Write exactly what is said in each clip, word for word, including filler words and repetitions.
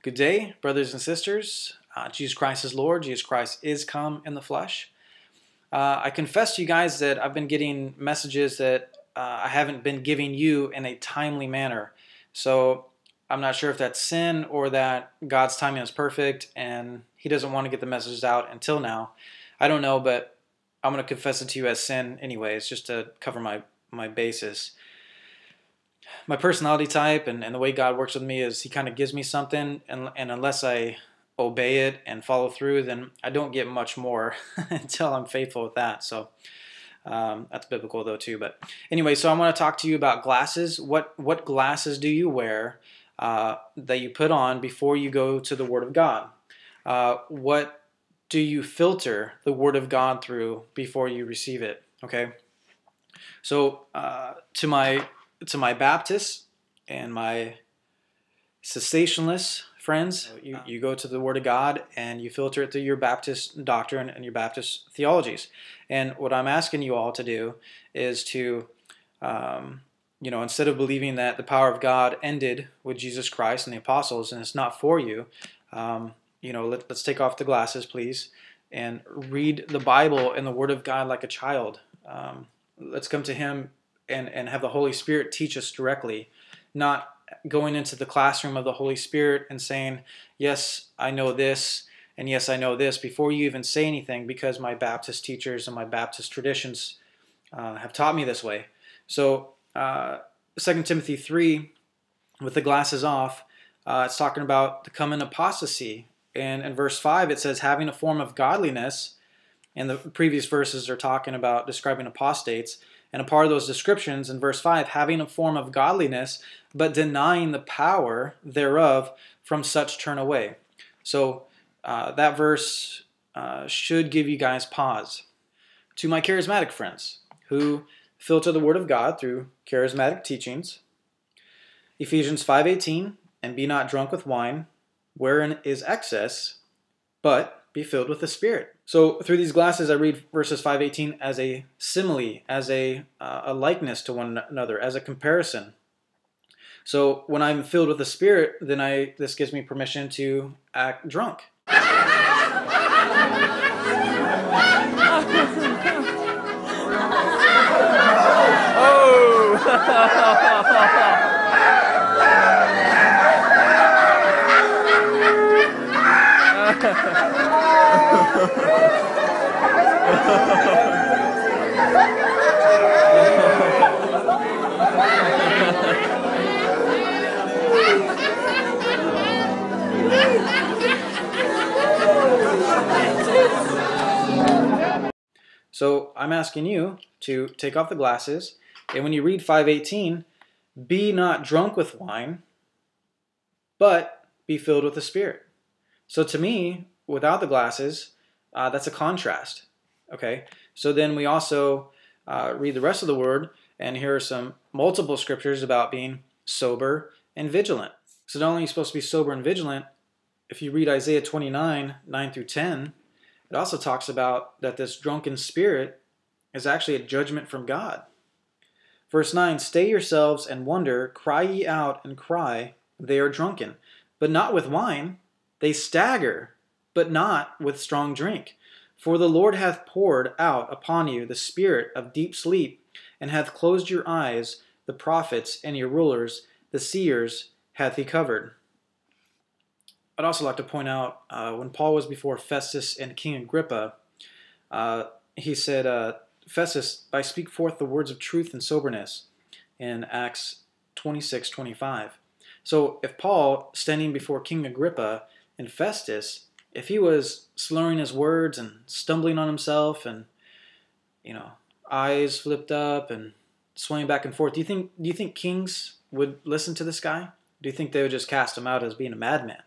Good day, brothers and sisters. Uh, Jesus Christ is Lord. Jesus Christ is come in the flesh. Uh, I confess to you guys that I've been getting messages that uh, I haven't been giving you in a timely manner. So I'm not sure if that's sin or that God's timing is perfect and He doesn't want to get the messages out until now. I don't know, but I'm going to confess it to you as sin anyways, just to cover my, my basis. My personality type and, and the way God works with me is He kind of gives me something, and, and unless I obey it and follow through, then I don't get much more until I'm faithful with that. So um, that's biblical though too. But anyway, so I want to talk to you about glasses. What what glasses do you wear uh, that you put on before you go to the Word of God? Uh, what do you filter the Word of God through before you receive it? Okay. So uh, to my to my Baptists and my cessationalists friends, you, you go to the Word of God and you filter it through your Baptist doctrine and your Baptist theologies. And what I'm asking you all to do is to, um, you know, instead of believing that the power of God ended with Jesus Christ and the apostles and it's not for you, um, you know, let, let's take off the glasses, please, and read the Bible and the Word of God like a child. Um, let's come to Him and, and have the Holy Spirit teach us directly, not going into the classroom of the Holy Spirit and saying, yes, I know this, and yes, I know this, before you even say anything, because my Baptist teachers and my Baptist traditions uh, have taught me this way. So uh, Second Timothy three, with the glasses off, uh, it's talking about the coming apostasy. And in verse five, it says, having a form of godliness, and the previous verses are talking about describing apostates. And a part of those descriptions in verse five, having a form of godliness, but denying the power thereof, from such turn away. So uh, that verse uh, should give you guys pause. To my charismatic friends who filter the Word of God through charismatic teachings, Ephesians five eighteen, and be not drunk with wine, wherein is excess, but be filled with the Spirit. So through these glasses, I read verses five eighteen as a simile, as a, uh, a likeness to one another, as a comparison. So when I'm filled with the Spirit, then I this gives me permission to act drunk. So I'm asking you to take off the glasses, and when you read five eighteen, be not drunk with wine, but be filled with the Spirit. So to me, without the glasses, uh, that's a contrast. Okay, so then we also uh, read the rest of the Word, and here are some multiple scriptures about being sober and vigilant. So not only are you supposed to be sober and vigilant, if you read Isaiah twenty-nine, nine through ten, it also talks about that this drunken spirit is actually a judgment from God. Verse nine, stay yourselves and wonder, cry ye out and cry, they are drunken, but not with wine. They stagger, but not with strong drink. For the Lord hath poured out upon you the spirit of deep sleep, and hath closed your eyes, the prophets and your rulers, the seers hath He covered. I'd also like to point out, uh, when Paul was before Festus and King Agrippa, uh, he said, uh, Festus, I speak forth the words of truth and soberness, in Acts twenty-six twenty-five. So if Paul, standing before King Agrippa and Festus, if he was slurring his words and stumbling on himself and, you know, eyes flipped up and swaying back and forth, do you think, do you think kings would listen to this guy? Do you think they would just cast him out as being a madman?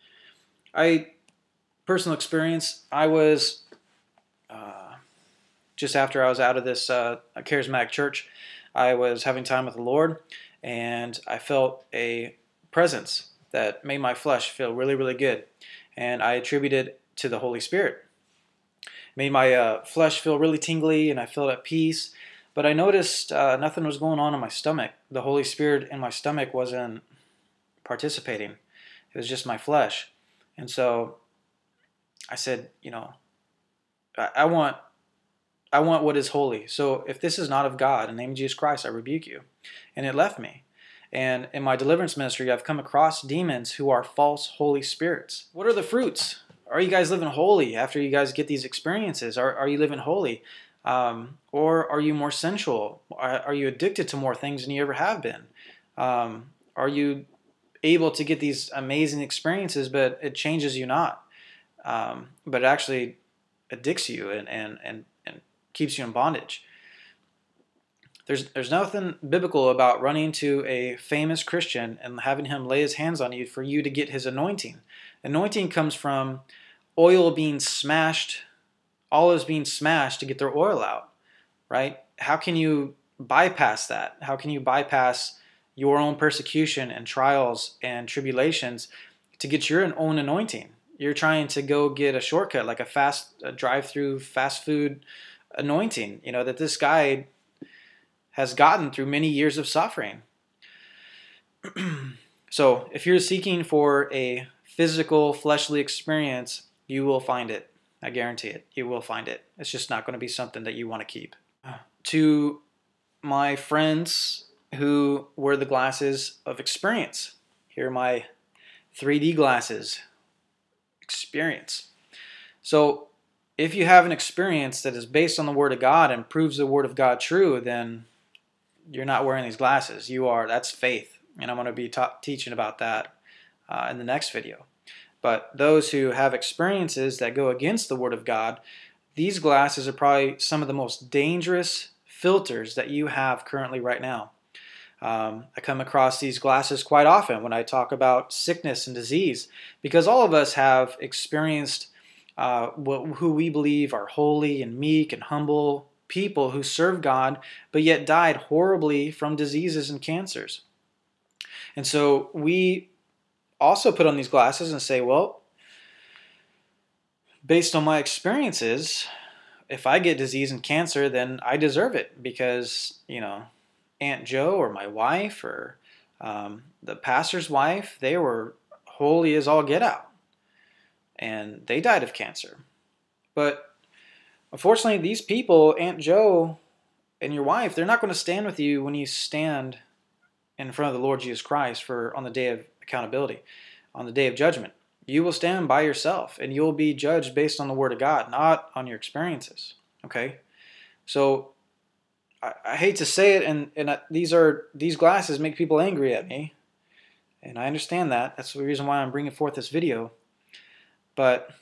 I, personal experience, I was, uh, just after I was out of this uh, charismatic church, I was having time with the Lord, and I felt a presence that made my flesh feel really, really good. And I attributed it to the Holy Spirit. It made my uh, flesh feel really tingly, and I felt at peace. But I noticed uh, nothing was going on in my stomach. The Holy Spirit in my stomach wasn't participating. It was just my flesh. And so I said, you know, I, I want I want what is holy. So if this is not of God, in the name of Jesus Christ, I rebuke you. And it left me. And in my deliverance ministry, I've come across demons who are false holy spirits. What are the fruits? Are you guys living holy after you guys get these experiences? Are, are you living holy? Um, or are you more sensual? Are, are you addicted to more things than you ever have been? Um, are you able to get these amazing experiences, but it changes you not? Um, but it actually addicts you and, and, and, and keeps you in bondage. There's, there's nothing biblical about running to a famous Christian and having him lay his hands on you for you to get his anointing. Anointing comes from oil being smashed, olives being smashed to get their oil out, right? How can you bypass that? How can you bypass your own persecution and trials and tribulations to get your own anointing? You're trying to go get a shortcut, like a fast a drive-through fast food anointing, you know, that this guy has gotten through many years of suffering. So if you're seeking for a physical, fleshly experience, you will find it. I guarantee it. You will find it. It's just not going to be something that you want to keep. To my friends who wear the glasses of experience, here are my three D glasses. Experience. So if you have an experience that is based on the Word of God and proves the Word of God true, then you're not wearing these glasses. You are. That's faith. And I'm going to be ta- teaching about that uh, in the next video. But those who have experiences that go against the Word of God, these glasses are probably some of the most dangerous filters that you have currently right now. Um, I come across these glasses quite often when I talk about sickness and disease, because all of us have experienced uh, what, who we believe are holy and meek and humble people who serve God, but yet died horribly from diseases and cancers. And so we also put on these glasses and say, well, based on my experiences, if I get disease and cancer, then I deserve it because, you know, Aunt Joe or my wife or um, the pastor's wife, they were holy as all get out. And they died of cancer. But unfortunately, these people, Aunt Joe and your wife, they're not going to stand with you when you stand in front of the Lord Jesus Christ for on the day of accountability, on the day of judgment. You will stand by yourself and you'll be judged based on the Word of God, not on your experiences. Okay? So I, I hate to say it, and, and these are these glasses make people angry at me. And I understand that. That's the reason why I'm bringing forth this video. But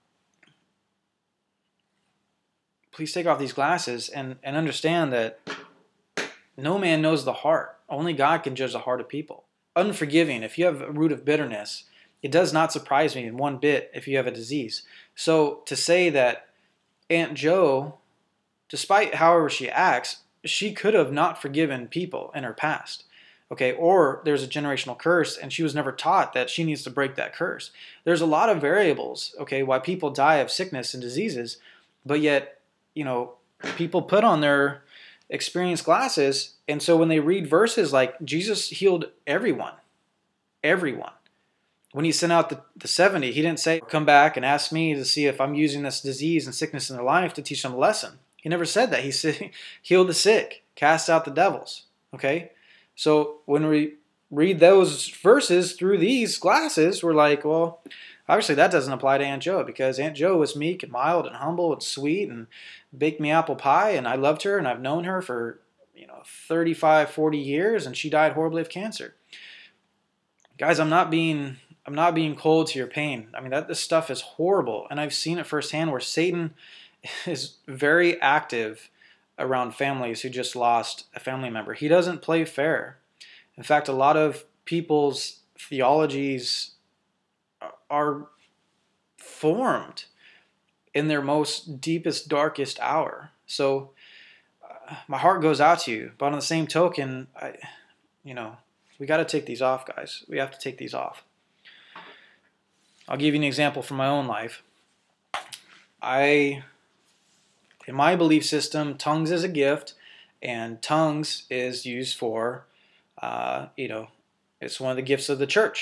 please take off these glasses and, and understand that no man knows the heart. Only God can judge the heart of people. Unforgiving. If you have a root of bitterness, it does not surprise me in one bit if you have a disease. So to say that Aunt Joe, despite however she acts, she could have not forgiven people in her past. Okay, or there's a generational curse and she was never taught that she needs to break that curse. There's a lot of variables, okay, why people die of sickness and diseases, but yet, you know, people put on their experience glasses, and so when they read verses like Jesus healed everyone, everyone. When he sent out the, the seventy, he didn't say, come back and ask me to see if I'm using this disease and sickness in their life to teach them a lesson. He never said that. He said, heal the sick, cast out the devils, okay? So when we read those verses through these glasses, we're like, well, obviously that doesn't apply to Aunt Joe because Aunt Joe was meek and mild and humble and sweet and baked me apple pie, and I loved her and I've known her for, you know, thirty-five, forty years, and she died horribly of cancer. Guys, I'm not being I'm not being cold to your pain. I mean, that this stuff is horrible, and I've seen it firsthand where Satan is very active around families who just lost a family member. He doesn't play fair. In fact, a lot of people's theologies are formed in their most deepest, darkest hour. So uh, my heart goes out to you. But on the same token, I, you know, we got to take these off, guys. We have to take these off. I'll give you an example from my own life. I... In my belief system, tongues is a gift, and tongues is used for, uh, you know, it's one of the gifts of the church.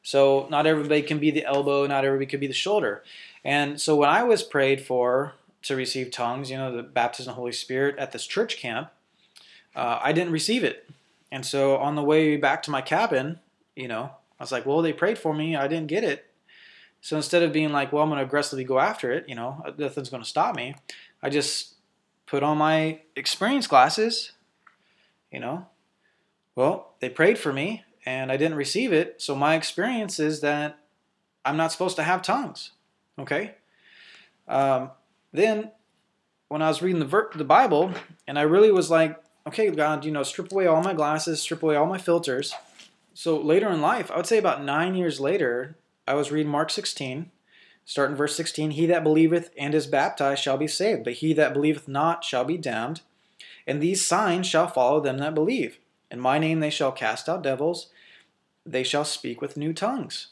So not everybody can be the elbow, not everybody can be the shoulder. And so when I was prayed for to receive tongues, you know, the baptism of the Holy Spirit at this church camp, uh, I didn't receive it. And so on the way back to my cabin, you know, I was like, well, they prayed for me, I didn't get it. So instead of being like, well, I'm going to aggressively go after it, you know, nothing's going to stop me, I just put on my experience glasses, you know. Well, they prayed for me, and I didn't receive it, so my experience is that I'm not supposed to have tongues, okay? Um, then, when I was reading the, ver the Bible, and I really was like, okay, God, you know, strip away all my glasses, strip away all my filters. So later in life, I would say about nine years later, I was reading Mark sixteen, starting verse sixteen, he that believeth and is baptized shall be saved, but he that believeth not shall be damned. And these signs shall follow them that believe. In my name they shall cast out devils, they shall speak with new tongues.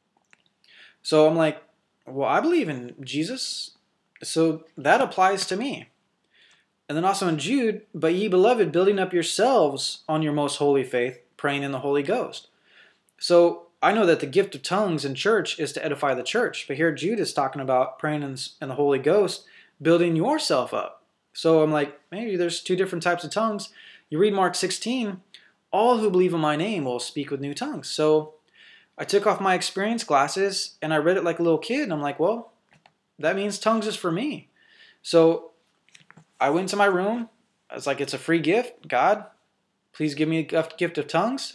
So I'm like, well, I believe in Jesus, so that applies to me. And then also in Jude, but ye beloved, building up yourselves on your most holy faith, praying in the Holy Ghost. So I know that the gift of tongues in church is to edify the church, but here Jude is talking about praying in, in the Holy Ghost, building yourself up. So I'm like, maybe there's two different types of tongues. You read Mark sixteen, all who believe in my name will speak with new tongues. So I took off my experience glasses and I read it like a little kid, and I'm like, well, that means tongues is for me. So I went to my room. I was like, it's a free gift. God, please give me a gift of tongues.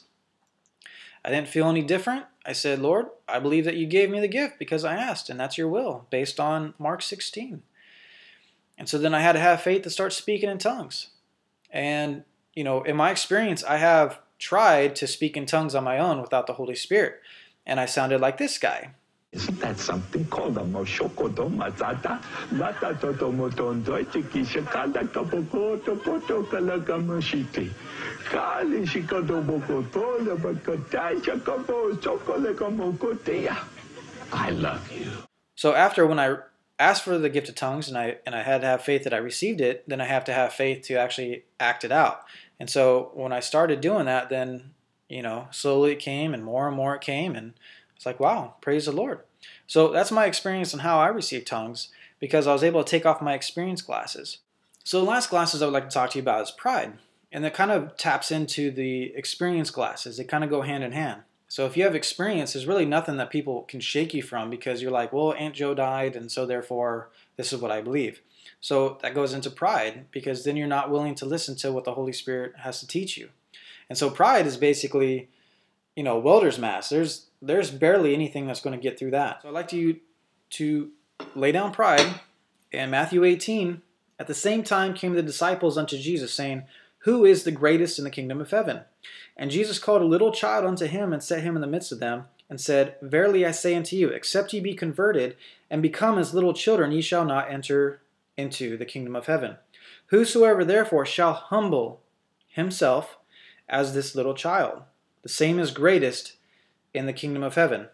I didn't feel any different. I said, Lord, I believe that you gave me the gift because I asked, and that's your will, based on Mark sixteen. And so then I had to have faith to start speaking in tongues. And, you know, in my experience, I have tried to speak in tongues on my own without the Holy Spirit. And I sounded like this guy. Isn't that something called a moshokodo mazata? Lata toto motondo tikisha kala kapoko topoto kala kamashiti. Kali shikodo bokoto le bakotai chakabo chokole kamokotia. I love you. So after when I asked for the gift of tongues and I and I had to have faith that I received it, then I have to have faith to actually act it out. And so when I started doing that, then, you know, slowly it came and more and more it came, and it's like, wow, praise the Lord. So that's my experience on how I received tongues, because I was able to take off my experience glasses. So the last glasses I would like to talk to you about is pride. And that kind of taps into the experience glasses. They kind of go hand in hand. So if you have experience, there's really nothing that people can shake you from, because you're like, well, Aunt Joe died, and so therefore this is what I believe. So that goes into pride, because then you're not willing to listen to what the Holy Spirit has to teach you. And so pride is basically, you know, welder's mask. There's there's barely anything that's going to get through that. So I'd like you to lay down pride. In Matthew eighteen, at the same time came the disciples unto Jesus, saying, who is the greatest in the kingdom of heaven? And Jesus called a little child unto him, and set him in the midst of them, and said, verily I say unto you, except ye be converted, and become as little children, ye shall not enter into the kingdom of heaven. Whosoever therefore shall humble himself as this little child, the same is greatest in the kingdom of heaven.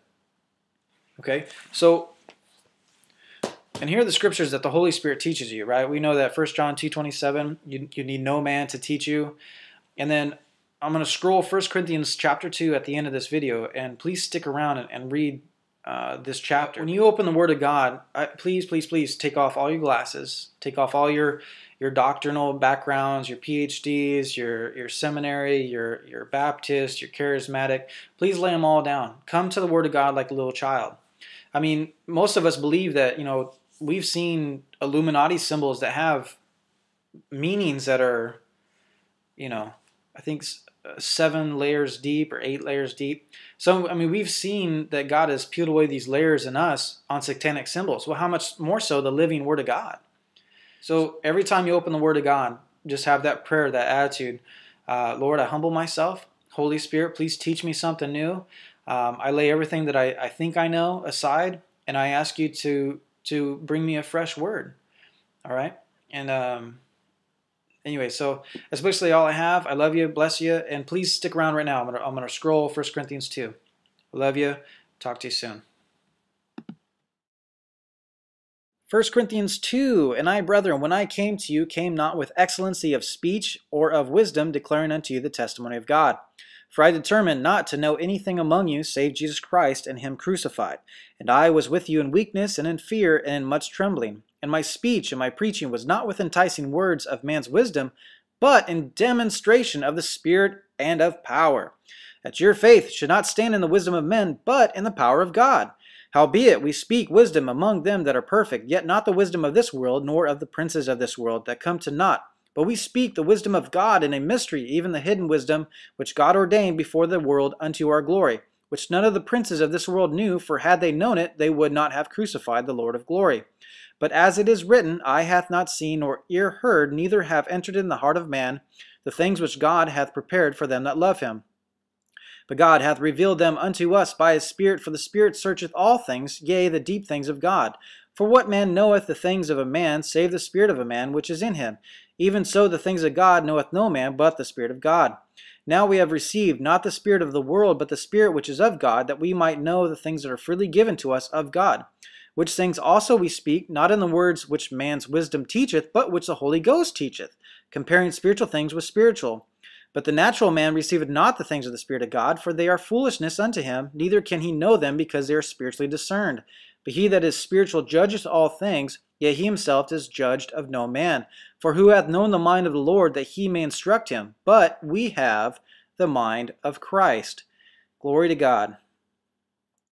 Okay, so, and here are the scriptures that the Holy Spirit teaches you, right? We know that First John two twenty-seven, you, you need no man to teach you. And then I'm going to scroll First Corinthians chapter two at the end of this video, and please stick around and, and read uh, this chapter. When you open the Word of God, I, please, please, please take off all your glasses, take off all your your doctrinal backgrounds, your P H Ds, your your seminary, your your Baptist, your charismatic. Please lay them all down. Come to the Word of God like a little child. I mean, most of us believe that, you know, we've seen Illuminati symbols that have meanings that are, you know, I think seven layers deep or eight layers deep. So, I mean, we've seen that God has peeled away these layers in us on satanic symbols. Well, how much more so the living Word of God? So every time you open the Word of God, just have that prayer, that attitude. Uh, Lord, I humble myself. Holy Spirit, please teach me something new. Um, I lay everything that I, I think I know aside, and I ask you to to bring me a fresh word. All right? And um, anyway, so that's basically all I have. I love you, bless you, and please stick around right now. I'm going to I'm gonna scroll First Corinthians two. I love you. Talk to you soon. First Corinthians two, and I, brethren, when I came to you, came not with excellency of speech or of wisdom, declaring unto you the testimony of God. For I determined not to know anything among you save Jesus Christ and him crucified. And I was with you in weakness and in fear and in much trembling. And my speech and my preaching was not with enticing words of man's wisdom, but in demonstration of the Spirit and of power, that your faith should not stand in the wisdom of men, but in the power of God. Howbeit we speak wisdom among them that are perfect, yet not the wisdom of this world, nor of the princes of this world, that come to naught. But we speak the wisdom of God in a mystery, even the hidden wisdom, which God ordained before the world unto our glory, which none of the princes of this world knew, for had they known it, they would not have crucified the Lord of glory. But as it is written, eye hath not seen, nor ear heard, neither have entered in the heart of man, the things which God hath prepared for them that love him. But God hath revealed them unto us by his Spirit, for the Spirit searcheth all things, yea, the deep things of God. For what man knoweth the things of a man, save the spirit of a man which is in him? Even so the things of God knoweth no man but the Spirit of God. Now we have received not the spirit of the world, but the Spirit which is of God, that we might know the things that are freely given to us of God. Which things also we speak, not in the words which man's wisdom teacheth, but which the Holy Ghost teacheth, comparing spiritual things with spiritual. But the natural man receiveth not the things of the Spirit of God, for they are foolishness unto him, neither can he know them, because they are spiritually discerned. But he that is spiritual judgeth all things, yet he himself is judged of no man. For who hath known the mind of the Lord, that he may instruct him? But we have the mind of Christ. Glory to God.